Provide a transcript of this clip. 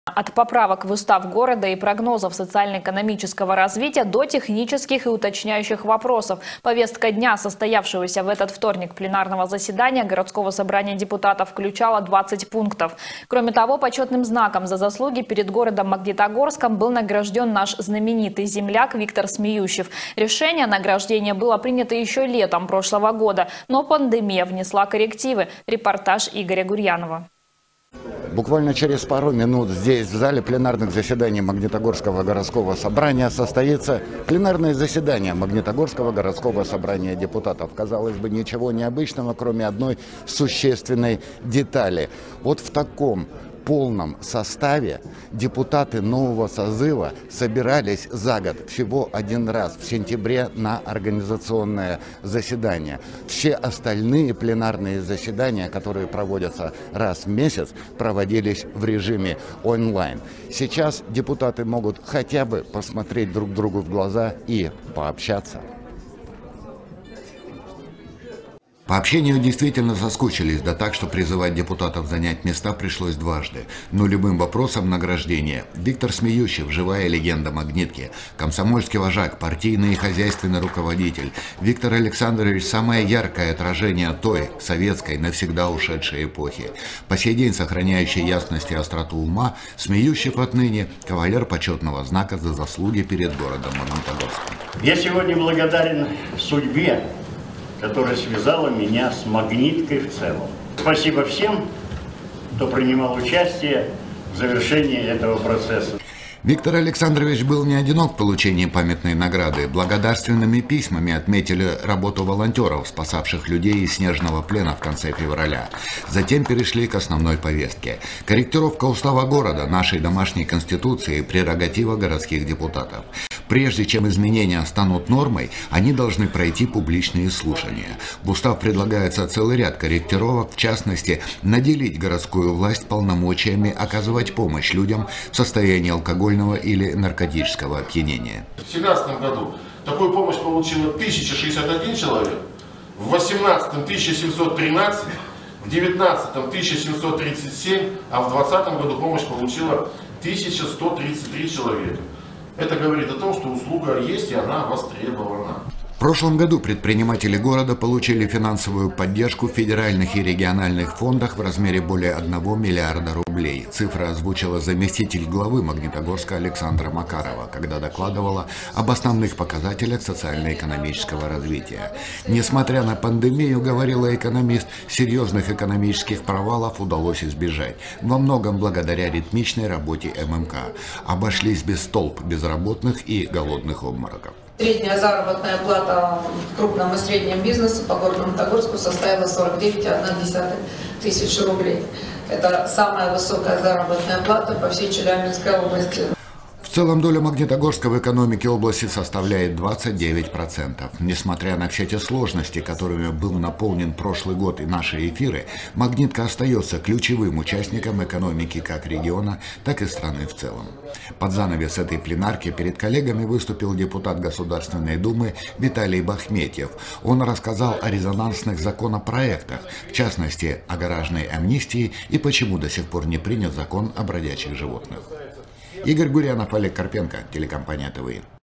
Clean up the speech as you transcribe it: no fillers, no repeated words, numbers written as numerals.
От поправок в устав города и прогнозов социально-экономического развития до технических и уточняющих вопросов. Повестка дня, состоявшегося в этот вторник пленарного заседания городского собрания депутатов, включала 20 пунктов. Кроме того, почетным знаком за заслуги перед городом Магнитогорском был награжден наш знаменитый земляк Виктор Смеющев. Решение о награждении было принято еще летом прошлого года, но пандемия внесла коррективы. Репортаж Игоря Гурьянова. Буквально через пару минут здесь, в зале пленарных заседаний Магнитогорского городского собрания, состоится пленарное заседание Магнитогорского городского собрания депутатов. Казалось бы, ничего необычного, кроме одной существенной детали. Вот в таком полном составе депутаты нового созыва собирались за год всего один раз в сентябре на организационное заседание. Все остальные пленарные заседания, которые проводятся раз в месяц, проводились в режиме онлайн. Сейчас депутаты могут хотя бы посмотреть друг другу в глаза и пообщаться. По общению действительно соскучились, да так, что призывать депутатов занять места пришлось дважды. Но любым вопросом награждения Виктор Смеющев – живая легенда Магнитки, комсомольский вожак, партийный и хозяйственный руководитель. Виктор Александрович – самое яркое отражение той, советской, навсегда ушедшей эпохи. По сей день сохраняющий ясность и остроту ума, Смеющев отныне кавалер почетного знака за заслуги перед городом Магнитогорском. Я сегодня благодарен судьбе, которая связала меня с Магниткой в целом. Спасибо всем, кто принимал участие в завершении этого процесса. Виктор Александрович был не одинок в получении памятной награды. Благодарственными письмами отметили работу волонтеров, спасавших людей из снежного плена в конце февраля. Затем перешли к основной повестке. Корректировка устава города, нашей домашней конституции, прерогатива городских депутатов. Прежде чем изменения станут нормой, они должны пройти публичные слушания. В устав предлагается целый ряд корректировок, в частности, наделить городскую власть полномочиями оказывать помощь людям в состоянии алкогольного или наркотического опьянения. В 2017 году такую помощь получило 1061 человек, в 2018 1713, в 2019 1737, а в 2020 году помощь получила 1133 человека. Это говорит о том, что услуга есть и она востребована. В прошлом году предприниматели города получили финансовую поддержку в федеральных и региональных фондах в размере более 1 миллиарда рублей. Цифра озвучила заместитель главы Магнитогорска Александра Макарова, когда докладывала об основных показателях социально-экономического развития. Несмотря на пандемию, говорила экономист, серьезных экономических провалов удалось избежать. Во многом благодаря ритмичной работе ММК. Обошлись без толп безработных и голодных обмороков. Средняя заработная плата в крупном и среднем бизнесе по городу Магнитогорску составила 49,1 тысячи рублей. Это самая высокая заработная плата по всей Челябинской области. В целом доля Магнитогорска в экономике области составляет 29%. Несмотря на все те сложности, которыми был наполнен прошлый год и наши эфиры, Магнитка остается ключевым участником экономики как региона, так и страны в целом. Под занавес этой пленарки перед коллегами выступил депутат Государственной Думы Виталий Бахметьев. Он рассказал о резонансных законопроектах, в частности, о гаражной амнистии и почему до сих пор не принят закон о бродячих животных. Игорь Гурьянов, Олег Карпенко, телекомпания ТВИ.